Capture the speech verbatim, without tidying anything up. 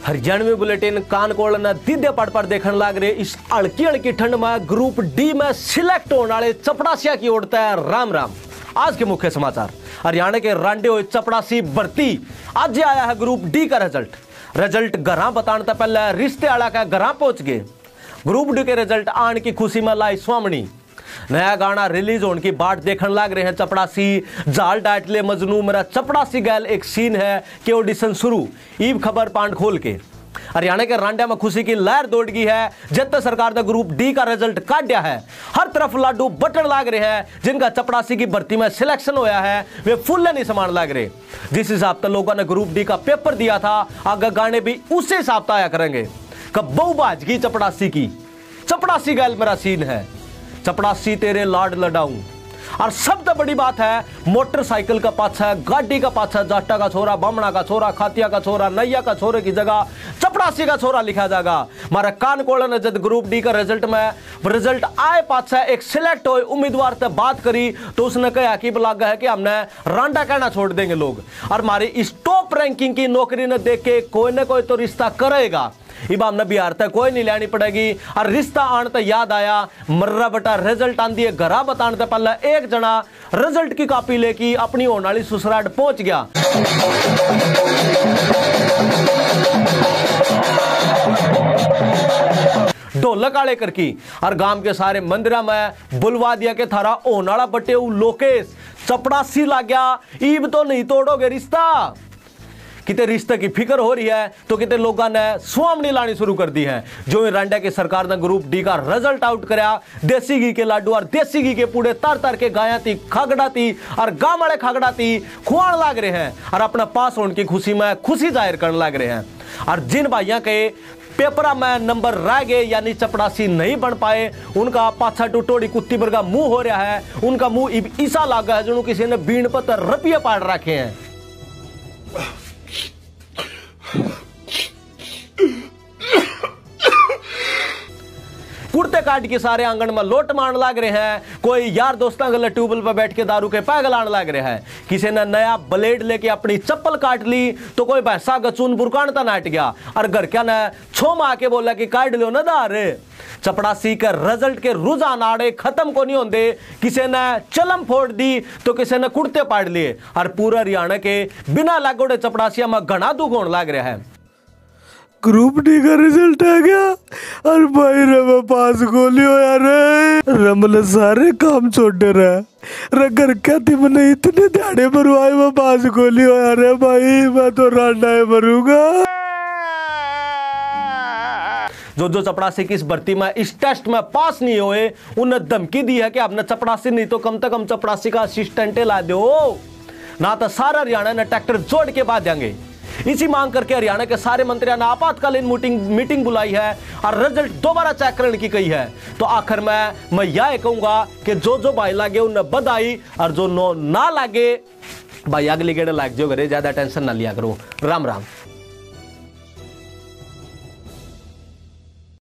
Haryanvi bulletin कानकोल ने दीदे पड़ पर देखने लग रहे इस हल्की हल्की ठंड में ग्रुप डी में सिलेक्ट होने वाले चपड़ासिया की ओरता है राम राम। आज के मुख्य समाचार, हरियाणा के रांडे हुए चपड़ासी भर्ती, आज आया है ग्रुप डी का रिजल्ट। रिजल्ट घरा बताने से पहले रिश्ते आला का घरा पहुंच गए। ग्रुप डी के रिजल्ट आने की खुशी में लाई स्वामणी। नया गाना रिलीज होने की बाट देखने लग रहे हैं चपड़ासी। जाल डाटले मजनू मेरा चपड़ासी गैल एक सीन है कि ऑडिशन शुरू, ईब खबर पांड खोल के। हरियाणा के रांडा में खुशी की लहर दौड़ गई है जब सरकार ने ग्रुप डी का रिजल्ट काटा है। हर तरफ लाडू बटन लाग रहे हैं। जिनका चपड़ासी की भर्ती में सिलेक्शन होया है वे फुल नहीं समान लग रहे। जिस हिसाब से लोगों ने ग्रुप डी का पेपर दिया था, आगे गाने भी उसी हिसाब से आया करेंगे। कब बहु बाज की चपड़ासी की, चपड़ासी गैल मेरा सीन है, चपड़ासी तेरे लाड लडाऊं। और सबसे बड़ी बात है, मोटरसाइकिल का पाछा, गाड़ी का पाछा जाटा का छोरा, बामणा का छोरा, खातिया का छोरा, नैया का छोरे की जगह चपड़ासी का छोरा लिखा जाएगा। हमारा कानकोल ने जब ग्रुप डी का रिजल्ट में रिजल्ट आए पाछा एक सिलेक्ट हुए उम्मीदवार से बात करी तो उसने कहा कि लगा है कि हमने रांडा कहना छोड़ देंगे लोग, और हमारी इस टॉप रैंकिंग की नौकरी ने देख के कोई ना कोई तो रिश्ता करेगा। इब हमने बिहार तक कोई नहीं लेनी पड़ेगी। और रिश्ता आने तक याद आया, मर्रा बटा रिजल्ट आंदी है घरा बताने से पहले एक जना रिजल्ट की कॉपी लेके अपनी होने वाली ससुराल पहुंच गया। ढोलक आले करकी और गांव के सारे मंदिरा में बुलवा दिया के थारा होने वाला बटे लोकेश चपड़ासी लग गया। ईब तो नहीं तोड़ोगे रिश्ता। किते रिश्ते की फिक्र हो रही है तो किते लोगों ने स्वामनी लानी शुरू कर दी है। जो रांडा की सरकार ने ग्रुप डी का रिजल्ट आउट कराया, देसी घी के लाडू और देसी घी के पूड़े तार तार के गाया थी, खागड़ा थी और गांव वाले खागड़ा थी खुआन लग रहे हैं और अपना पास होने की खुशी में खुशी जाहिर करने लग रहे हैं। और जिन भाइयों के पेपरा में नंबर रह गए यानी चपड़ासी नहीं बन पाए, उनका पाछा टूटोड़ी कुत्ती वर्गा मुंह हो रहा है। उनका मुंह ईसा लागा है जो किसी ने बीन पर रुपये पाड़ रखे हैं। कुर्ते काट के सारे आंगन में लोट मारने लग रहे हैं। कोई यार दोस्तों गले ट्यूबवेल पर बैठ के दारू के पैग लाने लग रहे हैं। किसी ने नया ब्लेड लेके अपनी चप्पल काट ली तो कोई भैंसा गचून बुरकानता नाट गया और घर क्या ने छो माँ के बोला कि काट लो ना दार। चपड़ासी के रिजल्ट के रुझान आड़े खत्म को नहीं होंगे। किसी ने चलम फोड़ दी तो किसी ने कुर्ते पाड़ लिए और पूरा हरियाणा के बिना लागोड़े चपड़ासिया में घना दुख होने लग रहा है। ग्रुप डी का रिजल्ट आ गया और भाई रे पास गोलियो यार रमल सारे काम छोड़ रहे घर क्या थी मैंने इतने ध्याड़े मरवाए वो पास गोलियो यार भाई मैं तो रांडा मरूंगा। जो जो चपड़ासी की इस भर्ती में इस टेस्ट में पास नहीं हुए उन्हें धमकी दी है कि आपने चपड़ासी नहीं तो कम से कम चपड़ासी का असिस्टेंट ला दो, ना तो सारा हरियाणा ने ट्रैक्टर जोड़ के बाद देंगे। इसी मांग करके हरियाणा के सारे मंत्रियों ने आपातकालीन मीटिंग मीटिंग बुलाई है और रिजल्ट दोबारा चेक करने की कही है। तो आखिर में मैं यह कहूंगा कि जो जो भाई लागे उन्हें बधाई और जो नो ना लागे भाई अगली गेड़ लाग जो करे, ज्यादा टेंशन ना लिया करो। राम राम।